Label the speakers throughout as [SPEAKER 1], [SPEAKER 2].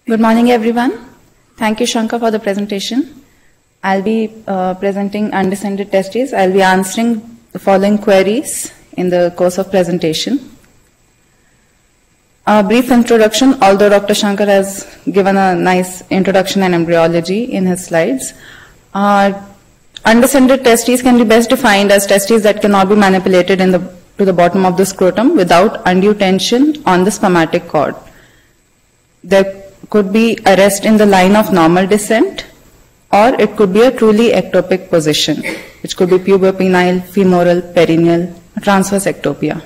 [SPEAKER 1] Good morning, everyone. Thank you, Shankar, for the presentation. I'll be presenting undescended testes. I'll be answering the following queries in the course of presentation. A brief introduction, although Dr. Shankar has given a nice introduction in embryology in his slides. Undescended testes can be best defined as testes that cannot be manipulated to the bottom of the scrotum without undue tension on the spermatic cord. There could be arrest in the line of normal descent, or it could be a truly ectopic position, which could be pubopenile, femoral, perineal, transverse ectopia.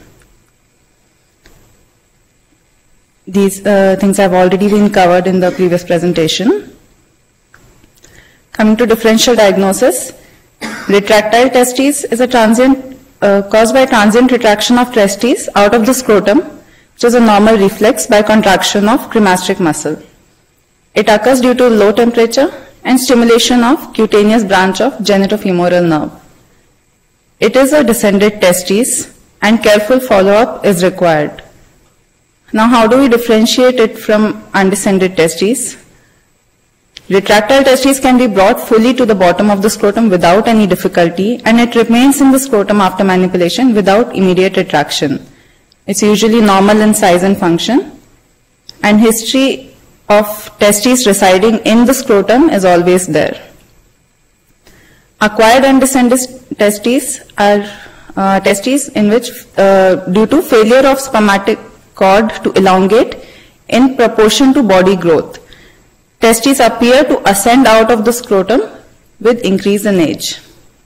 [SPEAKER 1] These things have already been covered in the previous presentation. Coming to differential diagnosis, retractile testes is a caused by transient retraction of testes out of the scrotum, which is a normal reflex by contraction of cremasteric muscle. It occurs due to low temperature and stimulation of cutaneous branch of genitofemoral nerve. It is a descended testes and careful follow-up is required. Now, how do we differentiate it from undescended testes? Retractile testes can be brought fully to the bottom of the scrotum without any difficulty, and it remains in the scrotum after manipulation without immediate retraction. It's usually normal in size and function, and history of testes residing in the scrotum is always there. Acquired undescended testes are testes in which, due to failure of spermatic cord to elongate in proportion to body growth, testes appear to ascend out of the scrotum with increase in age.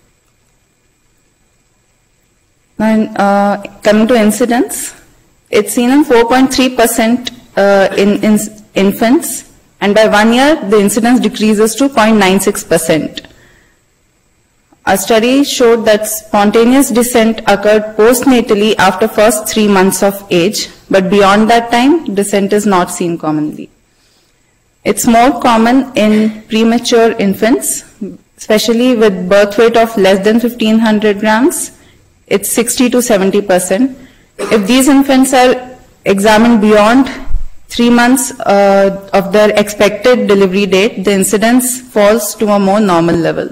[SPEAKER 1] Now, coming to incidence, it's seen in 4.3% in infants, and by 1 year the incidence decreases to 0.96%. A study showed that spontaneous descent occurred postnatally after first 3 months of age, but beyond that time descent is not seen commonly. It's more common in premature infants, especially with birth weight of less than 1500 grams. It's 60 to 70%. If these infants are examined beyond 3 months of their expected delivery date, the incidence falls to a more normal level.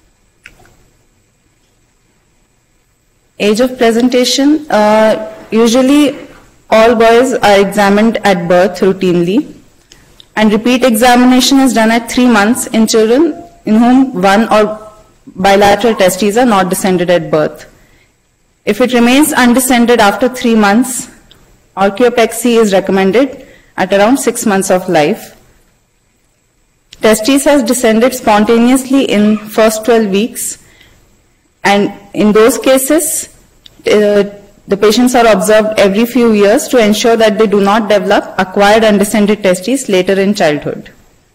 [SPEAKER 1] Age of presentation, usually all boys are examined at birth routinely, and repeat examination is done at 3 months in children in whom one or bilateral testes are not descended at birth. If it remains undescended after 3 months, orchiopexy is recommended at around 6 months of life. Testes has descended spontaneously in first 12 weeks, and in those cases, the patients are observed every few years to ensure that they do not develop acquired undescended testes later in childhood.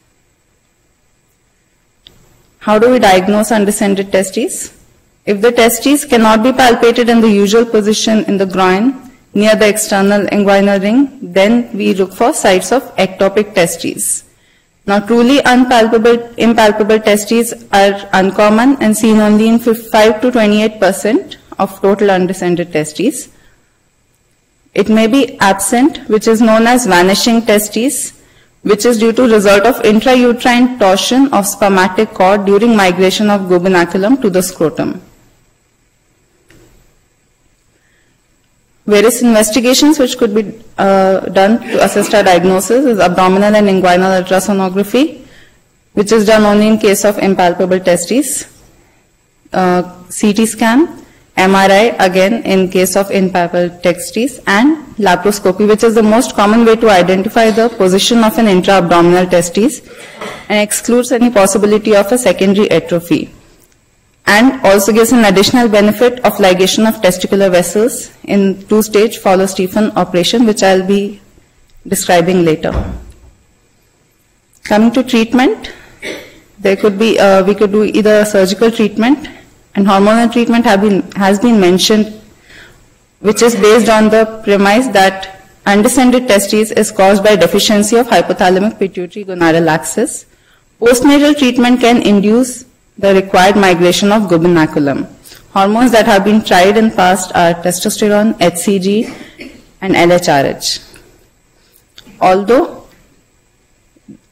[SPEAKER 1] How do we diagnose undescended testes? If the testes cannot be palpated in the usual position in the groin, near the external inguinal ring, then we look for sites of ectopic testes. Now, truly impalpable testes are uncommon and seen only in 5 to 28% of total undescended testes. It may be absent, which is known as vanishing testes, which is due to result of intrauterine torsion of spermatic cord during migration of gubernaculum to the scrotum. Various investigations which could be done to assist our diagnosis is abdominal and inguinal ultrasonography, which is done only in case of impalpable testes, CT scan, MRI again in case of impalpable testes, and laparoscopy, which is the most common way to identify the position of an intra-abdominal testes and excludes any possibility of a secondary atrophy, and also gives an additional benefit of ligation of testicular vessels in 2-stage Fowler-Stephen operation, which I'll be describing later. Coming to treatment, there could be we could do either surgical treatment, and hormonal treatment has been mentioned, which is based on the premise that undescended testes is caused by deficiency of hypothalamic pituitary gonadal axis. Postnatal treatment can induce the required migration of gubernaculum. Hormones that have been tried in past are testosterone, HCG, and LHRH. Although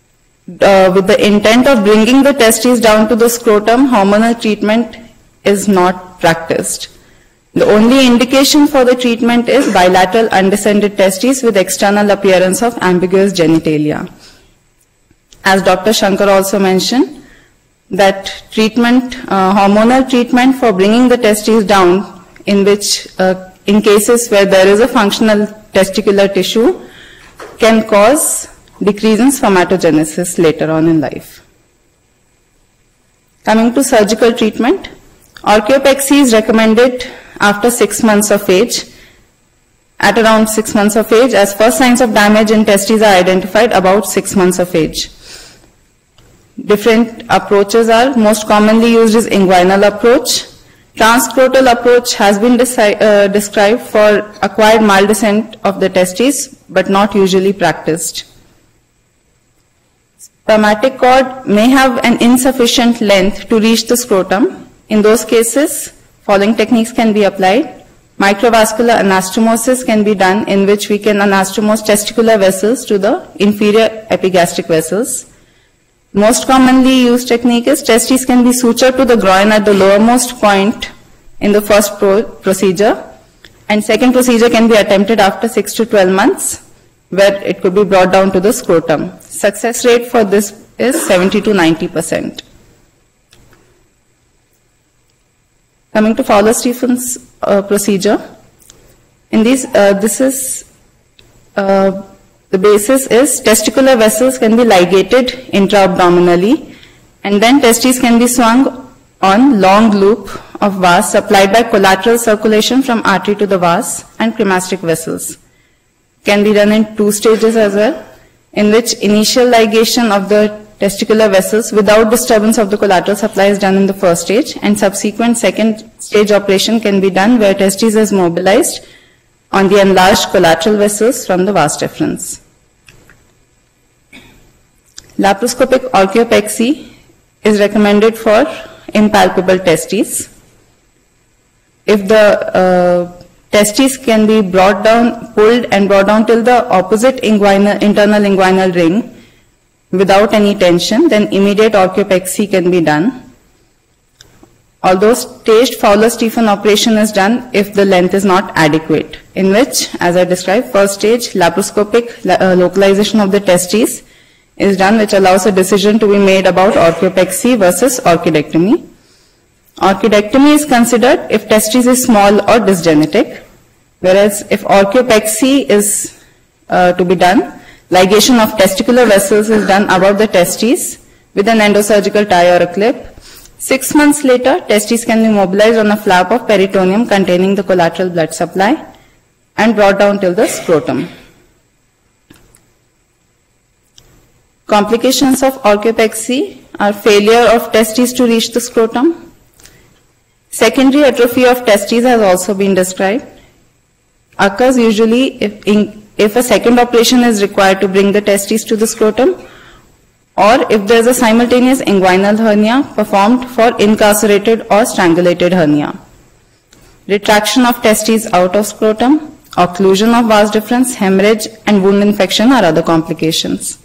[SPEAKER 1] with the intent of bringing the testes down to the scrotum, hormonal treatment is not practiced. The only indication for the treatment is bilateral undescended testes with external appearance of ambiguous genitalia. As Dr. Shankar also mentioned, that treatment, hormonal treatment for bringing the testes down, in which, in cases where there is a functional testicular tissue, can cause decrease in spermatogenesis later on in life. Coming to surgical treatment, orchiopexy is recommended after 6 months of age. At around 6 months of age, as first signs of damage in testes are identified about 6 months of age. Different approaches are most commonly used is inguinal approach. Transscrotal approach has been described for acquired mild descent of the testes, but not usually practiced. Spermatic cord may have an insufficient length to reach the scrotum. In those cases, following techniques can be applied. Microvascular anastomosis can be done, in which we can anastomose testicular vessels to the inferior epigastric vessels. Most commonly used technique is testes can be sutured to the groin at the lowermost point in the first procedure, and second procedure can be attempted after 6 to 12 months, where it could be brought down to the scrotum. Success rate for this is 70 to 90%. Coming to Fowler-Stephens procedure, in this, the basis is testicular vessels can be ligated intra-abdominally, and then testes can be swung on long loop of vas supplied by collateral circulation from artery to the vas and cremasteric vessels. Can be done in 2 stages as well, in which initial ligation of the testicular vessels without disturbance of the collateral supply is done in the first stage, and subsequent second stage operation can be done where testes is mobilized on the enlarged collateral vessels from the vas deferens. Laparoscopic orchiopexy is recommended for impalpable testes. If the testes can be brought down, pulled and brought down till the opposite internal inguinal ring without any tension, then immediate orchiopexy can be done. Although staged Fowler-Stephen operation is done if the length is not adequate, in which, as I described, first stage laparoscopic localization of the testes is done, which allows a decision to be made about orchiopexy versus orchidectomy. Orchidectomy is considered if testes is small or dysgenetic, whereas if orchiopexy is to be done, ligation of testicular vessels is done above the testes with an endosurgical tie or a clip. 6 months later, testes can be mobilized on a flap of peritoneum containing the collateral blood supply and brought down till the scrotum. Complications of orchiopexy are failure of testes to reach the scrotum. Secondary atrophy of testes has also been described. Occurs usually if a second operation is required to bring the testes to the scrotum, or if there is a simultaneous inguinal hernia performed for incarcerated or strangulated hernia. Retraction of testes out of scrotum, occlusion of vas deferens, hemorrhage and wound infection are other complications.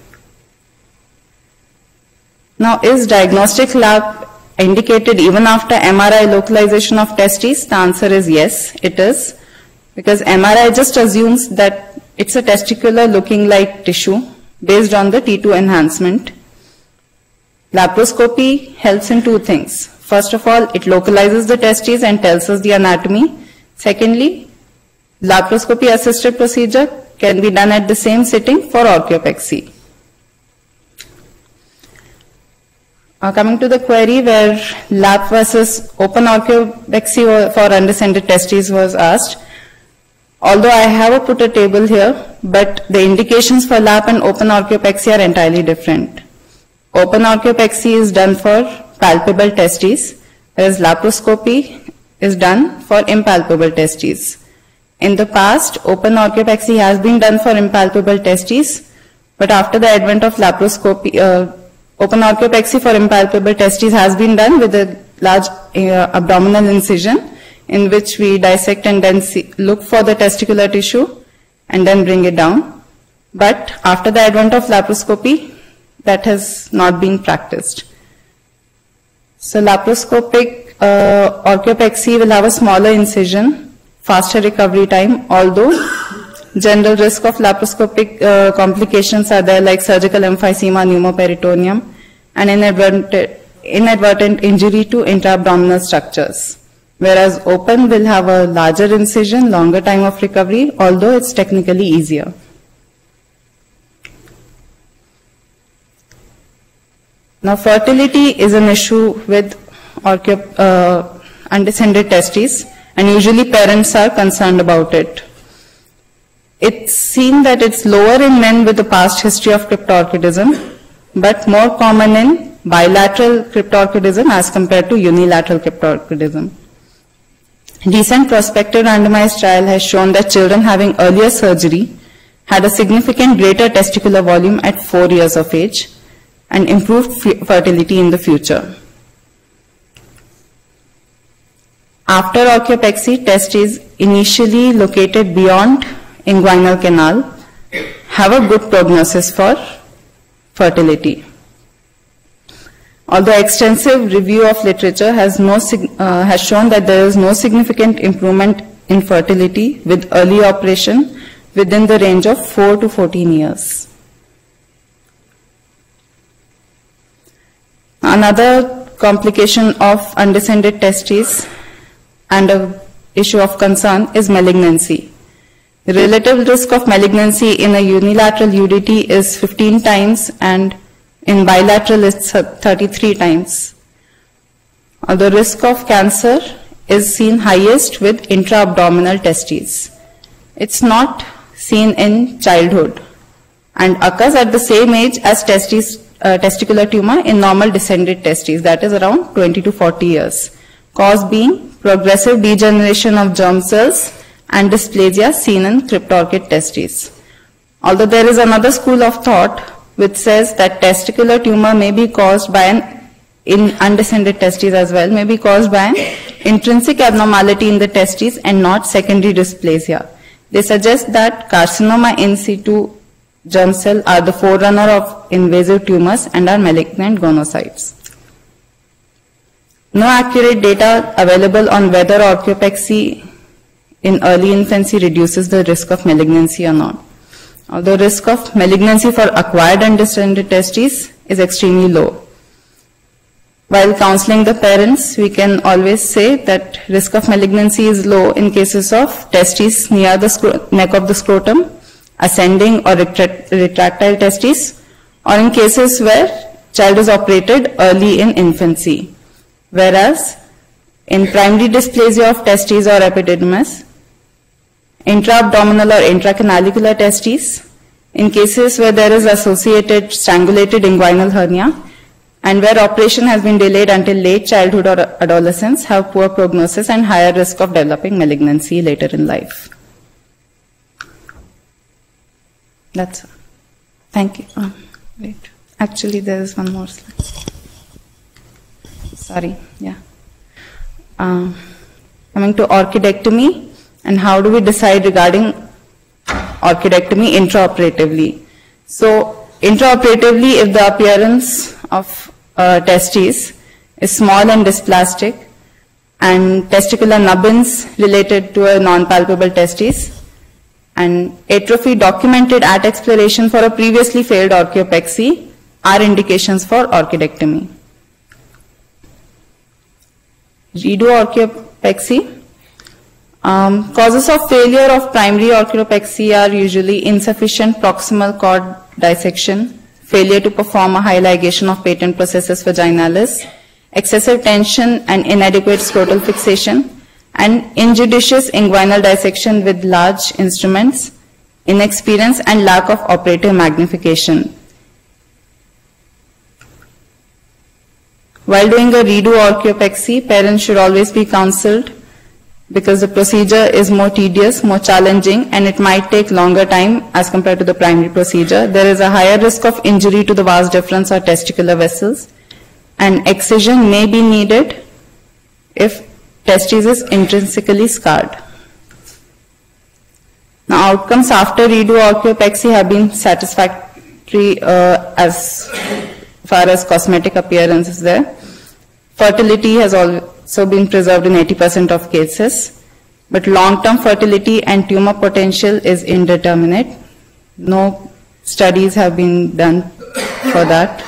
[SPEAKER 1] Now, is diagnostic lab indicated even after MRI localization of testes? The answer is yes, it is, because MRI just assumes that it's a testicular looking like tissue based on the T2 enhancement. Laparoscopy helps in 2 things. First of all, it localizes the testes and tells us the anatomy. Secondly, laparoscopy assisted procedure can be done at the same sitting for orchiopexy. Coming to the query where lap versus open orchiopexy for undescended testes was asked. Although I have put a table here, but the indications for lap and open orchiopexy are entirely different. Open orchiopexy is done for palpable testes, whereas laparoscopy is done for impalpable testes. In the past, open orchiopexy has been done for impalpable testes, but after the advent of laparoscopy, open orchiopexy for impalpable testes has been done with a large abdominal incision, in which we dissect and then look for the testicular tissue and then bring it down. But after the advent of laparoscopy, that has not been practiced. So laparoscopic orchiopexy will have a smaller incision, faster recovery time, although general risk of laparoscopic complications are there, like surgical emphysema, pneumoperitoneum, and inadvertent injury to intra-abdominal structures. Whereas open will have a larger incision, longer time of recovery, although it's technically easier. Now, fertility is an issue with undescended testes, and usually parents are concerned about it. It's seen that it's lower in men with a past history of cryptorchidism, but more common in bilateral cryptorchidism as compared to unilateral cryptorchidism. Recent prospective randomized trial has shown that children having earlier surgery had a significant greater testicular volume at 4 years of age and improved fertility in the future. After orchiopexy, testes initially located beyond inguinal canal have a good prognosis for fertility. Although extensive review of literature has shown that there is no significant improvement in fertility with early operation within the range of 4 to 14 years. Another complication of undescended testes and an issue of concern is malignancy. The relative risk of malignancy in a unilateral UDT is 15 times and in bilateral it's 33 times. The risk of cancer is seen highest with intra-abdominal testes. It's not seen in childhood and occurs at the same age as testicular tumor in normal descended testes, that is around 20 to 40 years. Cause being progressive degeneration of germ cells and dysplasia seen in cryptorchid testes. Although there is another school of thought which says that testicular tumor may be caused by in undescended testes as well, may be caused by an intrinsic abnormality in the testes and not secondary dysplasia. They suggest that carcinoma in situ germ cell are the forerunner of invasive tumors and are malignant gonocytes. No accurate data available on whether orchiopexy in early infancy reduces the risk of malignancy or not. The risk of malignancy for acquired undescended testes is extremely low. While counseling the parents, we can always say that risk of malignancy is low in cases of testes near the neck of the scrotum, ascending or retractile testes, or in cases where child is operated early in infancy. Whereas in primary dysplasia of testes or epididymis, intra-abdominal or intracanalicular testes, in cases where there is associated strangulated inguinal hernia, and where operation has been delayed until late childhood or adolescence, have poor prognosis and higher risk of developing malignancy later in life. That's all. Thank you. Wait. Actually, there is one more slide. Sorry. Yeah. Coming to orchidectomy, and how do we decide regarding orchidectomy intraoperatively? So, intraoperatively, if the appearance of testes is small and dysplastic, and testicular nubbins related to a non-palpable testes, and atrophy documented at exploration for a previously failed orchiopexy, are indications for orchidectomy. Redo orchiopexy. Causes of failure of primary orchiopexy are usually insufficient proximal cord dissection, failure to perform a high ligation of patent processus vaginalis, excessive tension and inadequate scrotal fixation, and injudicious inguinal dissection with large instruments, inexperience and lack of operative magnification. While doing a redo orchiopexy, parents should always be counseled because the procedure is more tedious, more challenging, and it might take longer time as compared to the primary procedure. There is a higher risk of injury to the vas deferens or testicular vessels, and excision may be needed if testes is intrinsically scarred. Now, outcomes after redo orchiopexy have been as far as cosmetic appearance is there. Fertility has also been preserved in 80% of cases, but long-term fertility and tumor potential is indeterminate. No studies have been done for that.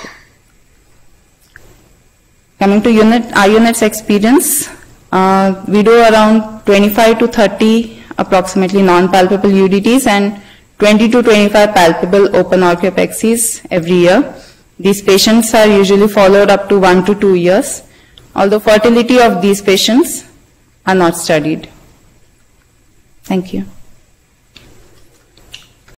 [SPEAKER 1] Coming to our unit's experience, we do around 25 to 30 approximately non-palpable UDTs and 20 to 25 palpable open orchiopexies every year. These patients are usually followed up to 1 to 2 years, although fertility of these patients are not studied. Thank you.